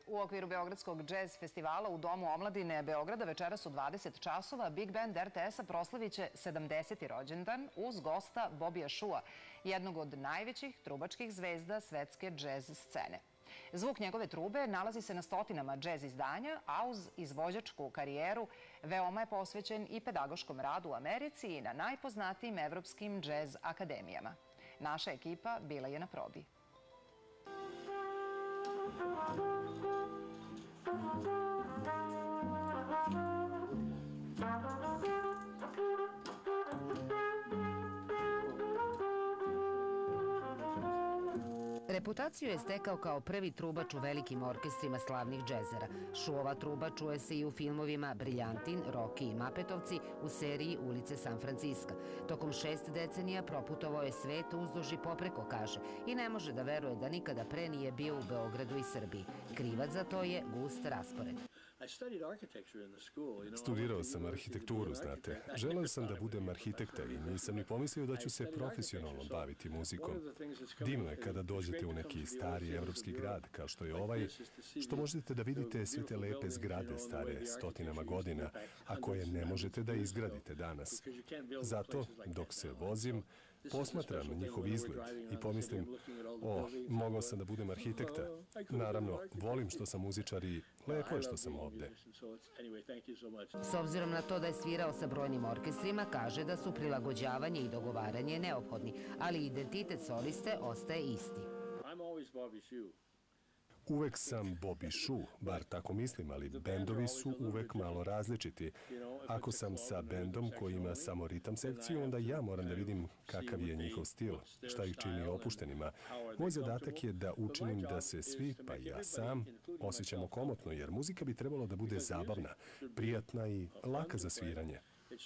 U okviru Beogradskog džez festivala u Domu omladine Beograda večeras u 20 časova Big Band RTS-a proslaviće 70. rođendan uz gosta Bobija Shua, jednog od najvećih trubačkih zvezda svetske džez scene. Zvuk njegove trube nalazi se na stotinama džez izdanja, a uz izvođačku karijeru veoma je posvećen i pedagoškom radu u Americi i na najpoznatijim evropskim džez akademijama. Naša ekipa bila je na probi. Reputaciju je stekao kao prvi trubač u velikim orkestrima slavnih džezera. Shuova truba čuje se i u filmovima Briljantin, Rocky i Mapetovci u seriji Ulice San Franciska. Tokom 6 decenija proputovao je svet uzduž i popreko, kaže, i ne može da veruje da nikada pre nije bio u Beogradu i Srbiji. Krivac za to je gust raspored. Studirao sam arhitekturu, znate. Želeo sam da budem arhitekta i nisam ni pomislio da ću se profesionalno baviti muzikom. Divno je kada dođete u neki stari evropski grad, kao što je ovaj, što možete da vidite sve te lepe zgrade stare stotinama godina, a koje ne možete da izgradite danas. Zato, dok se vozim, posmatram njihov izgled i pomislim, mogao sam da budem arhitekta. Naravno, volim što sam muzičar i lepo je što sam ovde. S obzirom na to da je svirao sa brojnim orkestrima, kaže da su prilagođavanje i dogovaranje neophodni, ali identitet soliste ostaje isti. Uvek sam Bobby Shua, bar tako mislim, ali bendovi su uvek malo različiti. Ako sam sa bendom koji ima samo ritam sekciju, onda ja moram da vidim kakav je njihov stil, šta ih čini opuštenima. Moj zadatak je da učinim da se svi, pa i ja sam, osjećamo komotno, jer muzika bi trebalo da bude zabavna, prijatna i laka za sviranje.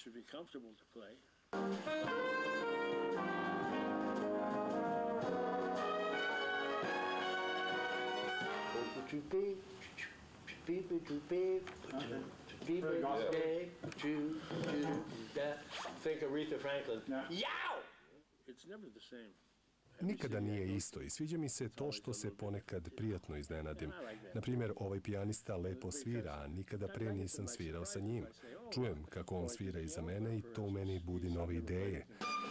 Nikada nije isto i sviđa mi se to što se ponekad prijatno iznenadim. Naprimjer, ovaj pijanista lepo svira, a nikada pre nisam svirao sa njim. Čujem kako on svira iza mene i to u meni budi nove ideje.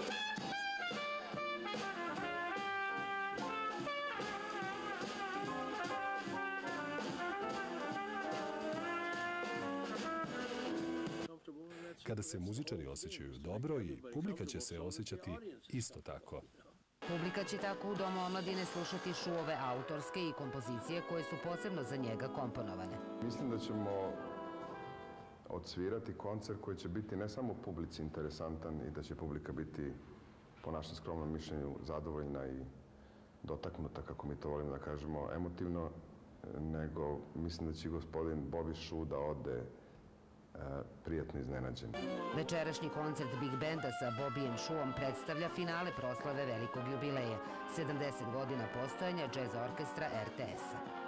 Kada se muzičari osjećaju dobro i publika će se osjećati isto tako. Publika će tako u Domu omladine slušati Shuove autorske i kompozicije koje su posebno za njega komponovane. Mislim da ćemo odsvirati koncert koji će biti ne samo publici interesantan i da će publika biti, po našem skromnom mišljenju, zadovoljna i dotaknuta, kako mi to volimo da kažemo, emotivno, nego mislim da će gospodin Bobby Shua da ode prijatno iznenađen. Večerašnji koncert Big Banda sa Bobijem Shuom predstavlja finale proslave velikog jubileja, 70 godina postojanja džez orkestra RTS-a.